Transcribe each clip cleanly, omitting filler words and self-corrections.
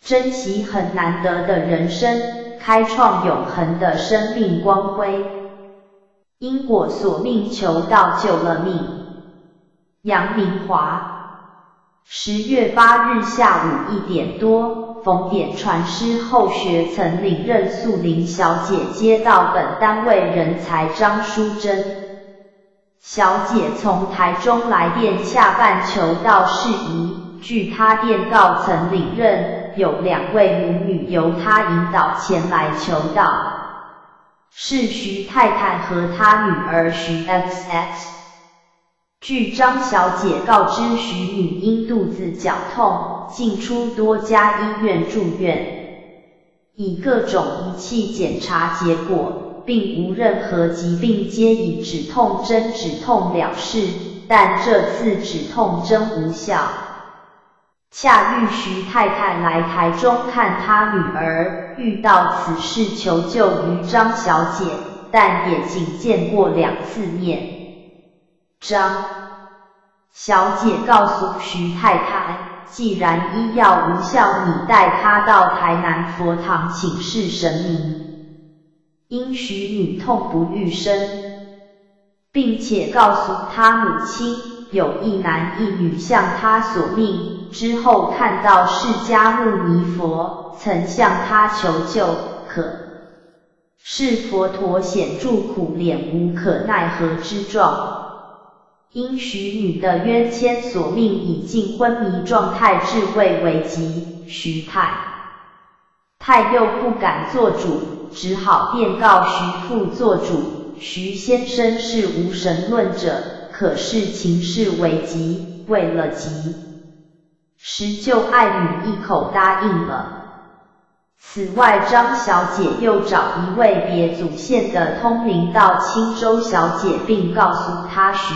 珍惜很难得的人生，开创永恒的生命光辉。因果所命求道救了命。杨明华。10月8日下午1点多，逢点传师后学曾领任素林小姐接到本单位人才张淑珍小姐从台中来电下办求道事宜，据她电告曾领任，有2位母女由她引导前来求道，是徐太太和她女儿徐 XX。据张小姐告知，徐女因肚子绞痛，进出多家医院住院，以各种仪器检查结果，并无任何疾病，皆以止痛针止痛了事，但这次止痛针无效。恰遇徐太太来台中看她女儿，遇到此事求救于张小姐，但也仅见过2次面。张小姐告诉徐太太，既然医药无效，你带她到台南佛堂请示神明。因徐女痛不欲生，并且告诉她母亲有1男1女向她索命，之后看到释迦牟尼佛曾向她求救，可是佛陀显著苦脸无可奈何之状。因徐女的冤签所命已进昏迷状态，至未危急，徐太太又不敢做主，只好电告徐父做主。徐先生是无神论者，可是情势危急，为了急时救爱女一口答应了。此外，张小姐又找1位别祖县的通灵道清周小姐，并告诉她徐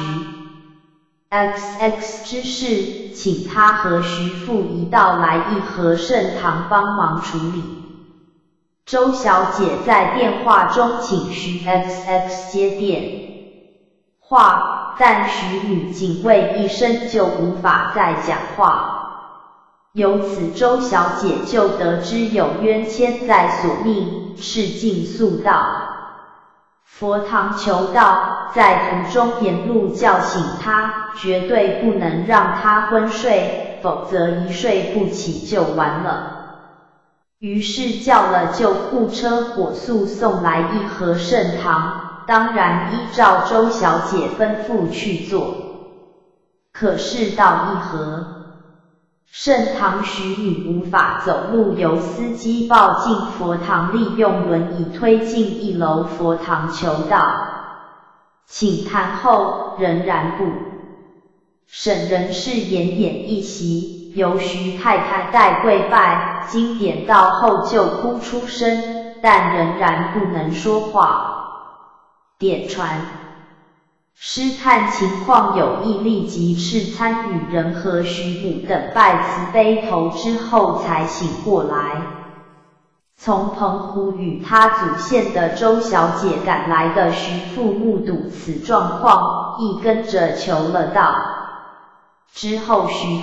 XX 之事，请他和徐父一道来义和圣堂帮忙处理。周小姐在电话中请徐 XX 接电话，但徐女仅喂1声就无法再讲话。由此周小姐就得知有冤签在索命，是尽速到佛堂求道，在途中沿路叫醒她，绝对不能让她昏睡，否则一睡不起就完了。于是叫了救护车火速送来义和圣堂，当然依照周小姐吩咐去做。可是到义和圣堂，徐女无法走路，由司机抱进佛堂，利用轮椅推进1楼佛堂求道。请谈后仍然不省人事，奄奄一息，由徐太太代跪拜，经点到后就哭出声，但仍然不能说话。点传师看情况有异，立即斥参与人和徐母等拜慈悲头之后才醒过来。从澎湖与他祖县的周小姐赶来的徐父目睹此状况，亦跟着求了道。之后徐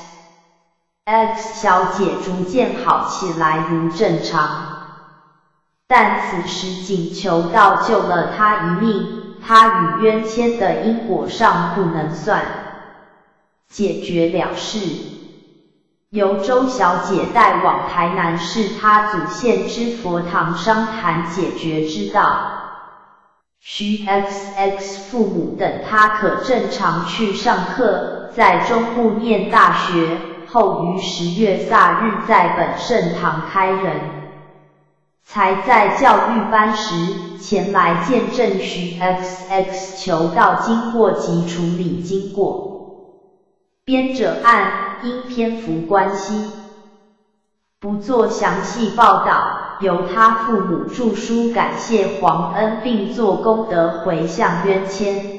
XX 小姐逐渐好起来，如正常。但此时仅求道救了她一命，她与冤签的因果上不能算解决了事。由周小姐带往台南市她祖县之佛堂商谈解决之道。徐 XX 父母等她可正常去上课，在中部念大学，后于10月4日在本圣堂开人才在教育班时前来见证徐 XX 求道经过及处理经过。编者按因篇幅关系不做详细报道，由他父母著书感谢皇恩，并作功德回向冤签。